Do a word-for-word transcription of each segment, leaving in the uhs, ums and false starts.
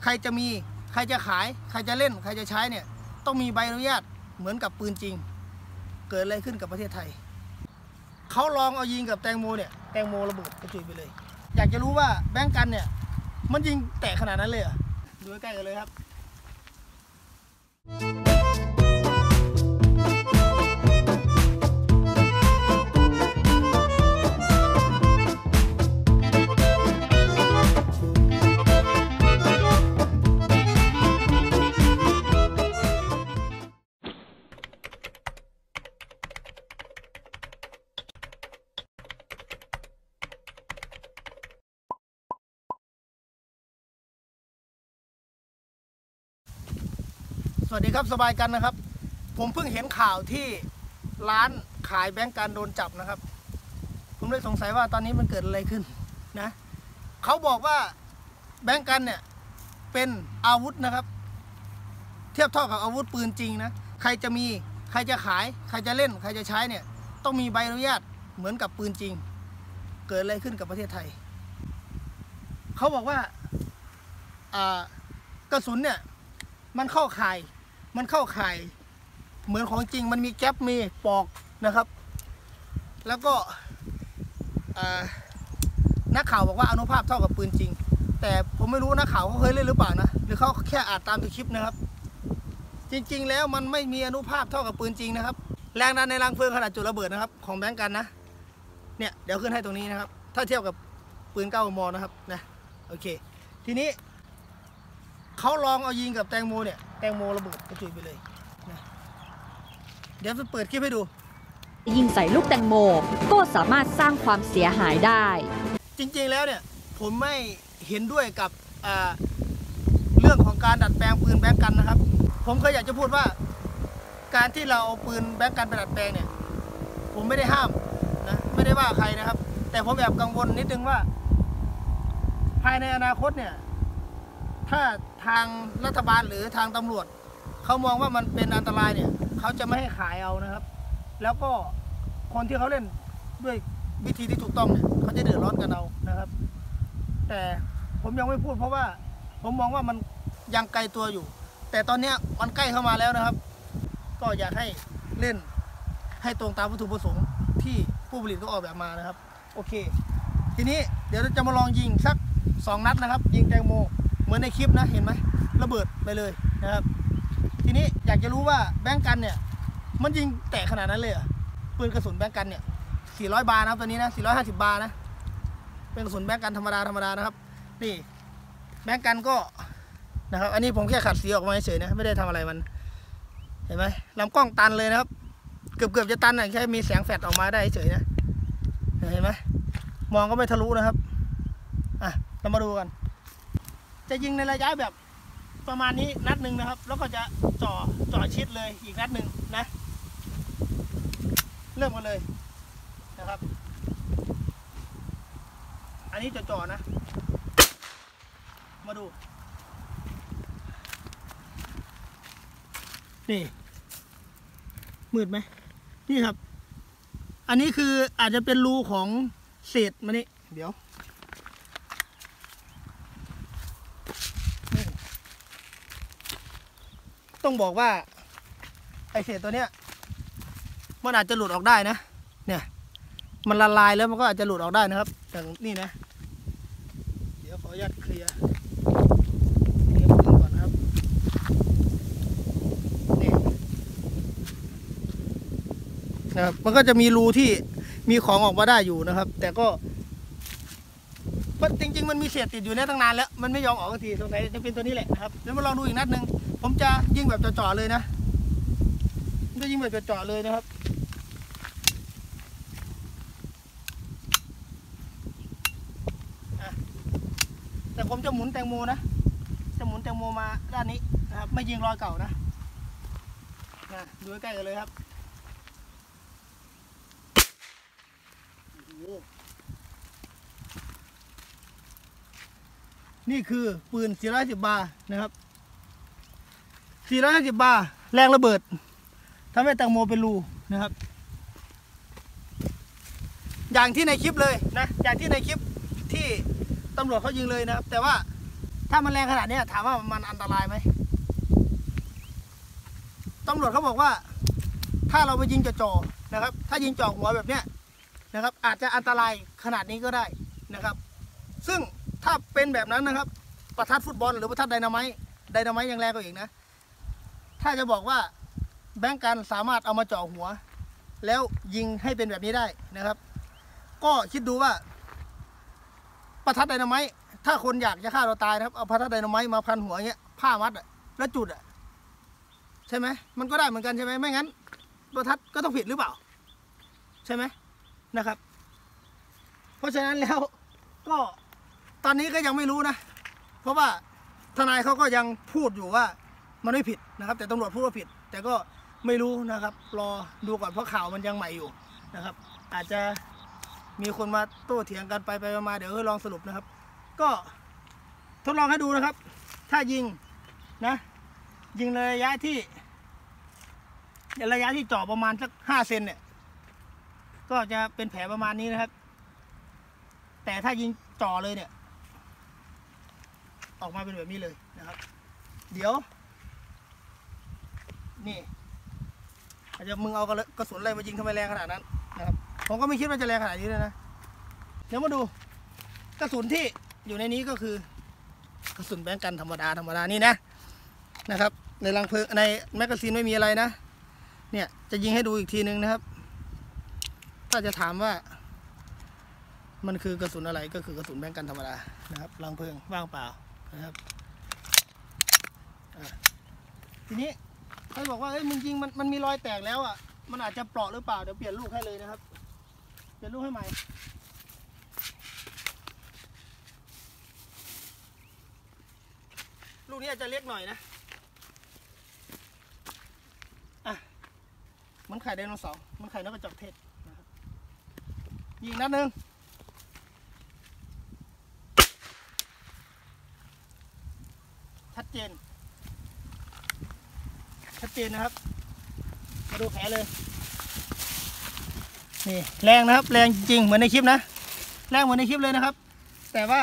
ใครจะมีใครจะขายใครจะเล่นใครจะใช้เนี่ยต้องมีใบอนุญาตเหมือนกับปืนจริงเกิดอะไรขึ้นกับประเทศไทยเขาลองเอายิงกับแตงโมเนี่ยแตงโมระเบิดกระจุยไปเลยอยากจะรู้ว่าแบงก์กันเนี่ยมันยิงแตกขนาดนั้นเลยเหรอดูใกล้ๆกันเลยครับสวัสดีครับสบายกันนะครับผมเพิ่งเห็นข่าวที่ร้านขายแบงก์กันโดนจับนะครับผมเลยสงสัยว่าตอนนี้มันเกิดอะไรขึ้นนะเขาบอกว่าแบงก์กันเนี่ยเป็นอาวุธนะครับเทียบเท่ากับอาวุธปืนจริงนะใครจะมีใครจะขายใครจะเล่นใครจะใช้เนี่ยต้องมีใบอนุญาตเหมือนกับปืนจริงเกิดอะไรขึ้นกับประเทศไทยเขาบอกว่าอ่ากระสุนเนี่ยมันเข้าข่ายมันเข้าข่ายเหมือนของจริงมันมีแก๊ปมีปอกนะครับแล้วก็นักข่าวบอกว่าอนุภาพเท่ากับปืนจริงแต่ผมไม่รู้นักข่าวเขาเคยเล่นหรือเปล่านะหรือเขาแค่อ่านตามในคลิปนะครับจริงๆแล้วมันไม่มีอนุภาพเท่ากับปืนจริงนะครับแรงดันในรังเพลิงขนาดจุดระเบิดนะครับของแบงก์กันนะเนี่ยเดี๋ยวขึ้นให้ตรงนี้นะครับถ้าเทียบกับปืนเก้ามมนะครับนะโอเคทีนี้เขาลองเอายิงกับแตงโมเนี่ยแตงโมระเบิดกระจุยไปเลยนะเดี๋ยวจะเปิดคลิปให้ดูยิงใส่ลูกแตงโมก็สามารถสร้างความเสียหายได้จริงๆแล้วเนี่ยผมไม่เห็นด้วยกับเรื่องของการดัดแปลงปืนแบงก์กันนะครับผมเคยอยากจะพูดว่าการที่เราเอาปืนแบงก์กันไปดัดแปลงเนี่ยผมไม่ได้ห้ามนะไม่ได้ว่าใครนะครับแต่ผมแอบกังวลนิดนึงว่าภายในอนาคตเนี่ยถ้าทางรัฐบาลหรือทางตำรวจเขามองว่ามันเป็นอันตรายเนี่ยเขาจะไม่ให้ขายเอานะครับแล้วก็คนที่เขาเล่นด้วยวิธีที่ถูกต้องเนี่ยเขาจะเดือดร้อนกันเอานะครับแต่ผมยังไม่พูดเพราะว่าผมมองว่ามันยังไกลตัวอยู่แต่ตอนนี้มันใกล้เข้ามาแล้วนะครับก็อยากให้เล่นให้ตรงตามวัตถุประสงค์ที่ผู้ผลิตเขาออกแบบมานะครับโอเคทีนี้เดี๋ยวเราจะมาลองยิงสักสองนัดนะครับยิงแตงโมเหมือนในคลิปนะเห็นไหมระเบิดไปเลยนะครับทีนี้อยากจะรู้ว่าแบงก์กันเนี่ยมันยิงแตกขนาดนั้นเลยเหรอปืนกระสุนแบงก์กันเนี่ยสี่ร้อยบาร์นะครับตัวนี้นะสี่ร้อยห้าสิบบาร์นะเป็นกระสุนแบงก์กันธรรมดาธรรมดานะครับนี่แบงก์กันก็นะครับอันนี้ผมแค่ขัดสีออกมาเฉยนะไม่ได้ทำอะไรมันเห็นไหมลำกล้องตันเลยนะครับเกือบเกือบจะตันนะแค่มีแสงแฟลชออกมาได้เฉยนะเห็นไหมมองก็ไม่ทะลุนะครับอ่ะเรามาดูกันจะยิงในระยะแบบประมาณนี้นัดหนึ่งนะครับแล้วก็จะจ่อจ่อชิดเลยอีกนัดหนึ่งนะเริ่มกันเลยนะครับอันนี้จะจ่อนะมาดูนี่มืดไหมนี่ครับอันนี้คืออาจจะเป็นรูของเศษมานี่เดี๋ยวต้องบอกว่าไอเศษตัวเนี้ยมันอาจจะหลุดออกได้นะเนี่ยมันละลายแล้วมันก็อาจจะหลุดออกได้นะครับอย่างนี่นะเดี๋ยวขออนุญาตเคลียร์เคลียร์ปืนก่อนนะครับนี่นะครับมันก็จะมีรูที่มีของออกมาได้อยู่นะครับแต่ก็จริงๆมันมีเศษติดอยู่เนี่ยตั้งนานแล้วมันไม่ยอมออกสักทีสงสัยจะเป็นตัวนี้แหละนะครับเดี๋ยวมาลองดูอีกนัดหนึ่งผมจะยิงแบบจ่อๆเลยนะจะยิงแบบจ่อๆเลยนะครับแต่ผมจะหมุนแตงโมนะจะหมุนแตงโมมาด้านนี้นะครับไม่ยิงรอยเก่านะนะดูใกล้ๆกันเลยครับนี่คือปืนสี่ร้อยห้าสิบบาร์นะครับสี่ร้อยห้าสิบบาร์แรงระเบิดทำให้แตงโมเป็นรูนะครับอย่างที่ในคลิปเลยนะอย่างที่ในคลิปที่ตำรวจเขายิงเลยนะครับแต่ว่าถ้ามันแรงขนาดนี้ถามว่ามันอันตรายไหมตำรวจเขาบอกว่าถ้าเราไปยิงจ่อๆนะครับถ้ายิงจ่อหัวแบบเนี้ยนะครับอาจจะอันตรายขนาดนี้ก็ได้นะครับ ซึ่งถ้าเป็นแบบนั้นนะครับประทัดฟุตบอลหรือประทัดไดนาไมต์ไดนาไมต์ยังแรงกว่าอีกนะถ้าจะบอกว่าแบงก์กันสามารถเอามาจ่อหัวแล้วยิงให้เป็นแบบนี้ได้นะครับก็คิดดูว่าประทัดไดนาไมต์ถ้าคนอยากจะฆ่าตัวตายนะครับเอาประทัดไดนาไมต์มาพันหัวเงี้ยผ้ามัดอะแล้วจุดอะใช่ไหมมันก็ได้เหมือนกันใช่ไหมไม่งั้นประทัดก็ต้องผิดหรือเปล่าใช่ไหมนะครับเพราะฉะนั้นแล้วก็ตอนนี้ก็ยังไม่รู้นะเพราะว่าทนายเขาก็ยังพูดอยู่ว่ามันไม่ผิดนะครับแต่ตำรวจพูดว่าผิดแต่ก็ไม่รู้นะครับรอดูก่อนเพราะข่าวมันยังใหม่อยู่นะครับอาจจะมีคนมาโต้เถียงกันไปไปมาเดี๋ยวลองสรุปนะครับก็ทดลองให้ดูนะครับ ถ้ายิงนะยิงในระยะที่ระยะที่จ่อประมาณสักห้าเซนเนี่ยก็จะเป็นแผลประมาณนี้นะครับแต่ถ้ายิงจ่อเลยเนี่ยออกมาเป็นแบบนี้เลยนะครับเดี๋ยวนี่อาจจะมึงเอากระสุนอะไรมายิงทำไมแรงขนาดนั้นนะครับผมก็ไม่คิดว่าจะแรงขนาดนี้เลยนะเดี๋ยวมาดูกระสุนที่อยู่ในนี้ก็คือกระสุนแบงก์กันธรรมดาธรรมดานี่นะนะครับในรังเพลิงในแมกกาซีนไม่มีอะไรนะเนี่ยจะยิงให้ดูอีกทีนึงนะครับถ้าจะถามว่ามันคือกระสุนอะไรก็คือกระสุนแบงก์กันธรรมดานะครับรังเพลิงว่างเปล่านะครับทีนี้เขาบอกว่าเอ้ยมึงยิงมันมันมีรอยแตกแล้วอ่ะมันอาจจะเปราะหรือเปล่าเดี๋ยวเปลี่ยนลูกให้เลยนะครับเปลี่ยนลูกให้ใหม่ลูกนี้อาจจะเล็กหน่อยนะอ่ะมันไข่ไดโนเสาร์มันไข่นกกระจอกเทศนะครับยิงนัดหนึ่งชัดเจนชัดเจนนะครับมาดูแผลเลยนี่แรงนะครับแรงจริงเหมือนในคลิปนะแรงเหมือนในคลิปเลยนะครับแต่ว่า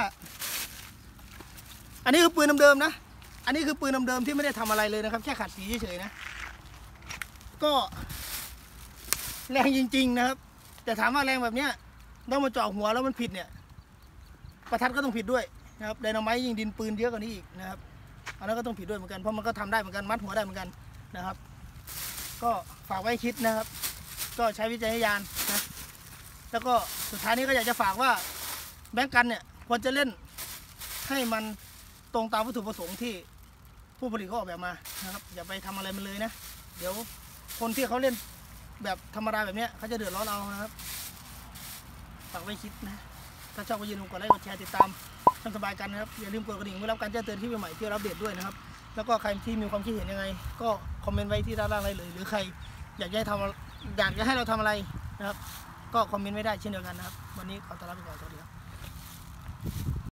อันนี้คือปืนเดิมๆนะอันนี้คือปืนเดิมๆที่ไม่ได้ทำอะไรเลยนะครับแค่ขัดสีเฉยๆนะก็แรงจริงๆนะครับแต่ถามว่าแรงแบบเนี้ยต้องมาเจาะหัวแล้วมันผิดเนี่ยประทัดก็ต้องผิดด้วยนะครับไดนาไมต์ยิงดินปืนเยอะกว่านี้อีกนะครับอันนั้นก็ต้องผิดด้วยเหมือนกันเพราะมันก็ทำได้เหมือนกันมัดหัวได้เหมือนกันนะครับก็ฝากไว้คิดนะครับก็ใช้วิจารณญาณนะแล้วก็สุดท้ายนี้ก็อยากจะฝากว่าแบงก์กันเนี่ยควรจะเล่นให้มันตรงตามวัตถุประสงค์ที่ผู้ผลิตเขาออกแบบมานะครับอย่าไปทำอะไรมันเลยนะเดี๋ยวคนที่เขาเล่นแบบธรรมดาแบบนี้เขาจะเดือดร้อนเอานะครับฝากไว้คิดนะถ้าชอบก็อย่าลืมกดไลค์กดแชร์ติดตามช่องสบายกันนะครับอย่าลืมกดกระดิ่งเพื่อรับการแจ้งเตือนที่ใหม่ๆที่เราอัปเดตด้วยนะครับแล้วก็ใครที่มีความคิดเห็นยังไงก็คอมเมนต์ไว้ที่ด้านล่างเลยหรือใครอยากให้ทำอยากจะให้เราทำอะไรนะครับก็คอมเมนต์ไว้ได้เช่นเดียวกันนะครับวันนี้ขอต้อนรับไปก่อนสวัสดีครับ